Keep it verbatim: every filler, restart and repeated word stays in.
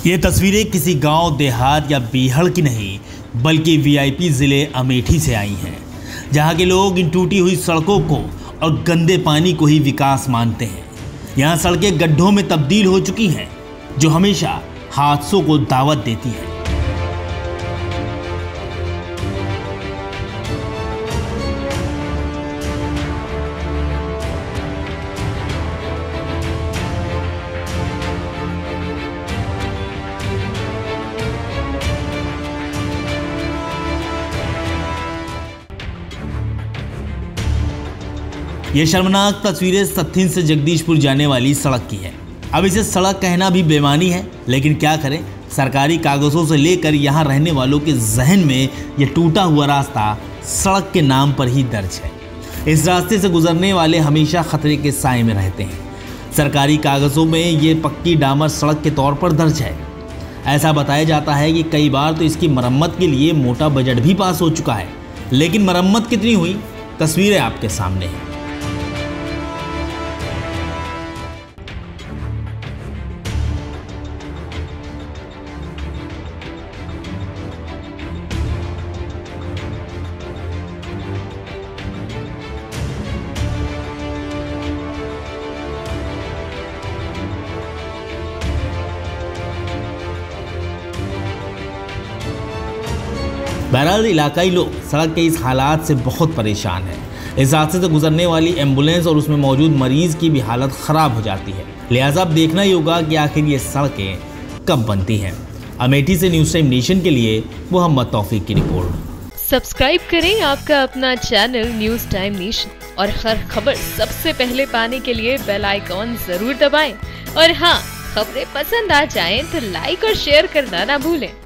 ये तस्वीरें किसी गांव, देहात या बीहड़ की नहीं बल्कि वीआईपी जिले अमेठी से आई हैं, जहां के लोग इन टूटी हुई सड़कों को और गंदे पानी को ही विकास मानते हैं। यहाँ सड़कें गड्ढों में तब्दील हो चुकी हैं, जो हमेशा हादसों को दावत देती हैं। ये शर्मनाक तस्वीरें सत्थिन से जगदीशपुर जाने वाली सड़क की है। अब इसे सड़क कहना भी बेईमानी है, लेकिन क्या करें, सरकारी कागजों से लेकर यहाँ रहने वालों के जहन में ये टूटा हुआ रास्ता सड़क के नाम पर ही दर्ज है। इस रास्ते से गुजरने वाले हमेशा खतरे के साए में रहते हैं। सरकारी कागजों में ये पक्की डामर सड़क के तौर पर दर्ज है। ऐसा बताया जाता है कि कई बार तो इसकी मरम्मत के लिए मोटा बजट भी पास हो चुका है, लेकिन मरम्मत कितनी हुई, तस्वीरें आपके सामने हैं। बहरहाल इलाकाई लोग सड़क के इस हालात से बहुत परेशान हैं। इस हादसे से गुजरने वाली एम्बुलेंस और उसमें मौजूद मरीज की भी हालत खराब हो जाती है। लिहाजा अब देखना ही होगा कि आखिर ये सड़कें कब बनती हैं। अमेठी से न्यूज़ टाइम नेशन के लिए मोहम्मद तौफीक की रिपोर्ट। सब्सक्राइब करें आपका अपना चैनल न्यूज़ टाइम नेशन और हर खबर सबसे पहले पाने के लिए बेल आइकॉन जरूर दबाएं। और हाँ, खबरें पसंद आ जाएं तो लाइक और शेयर करना ना भूलें।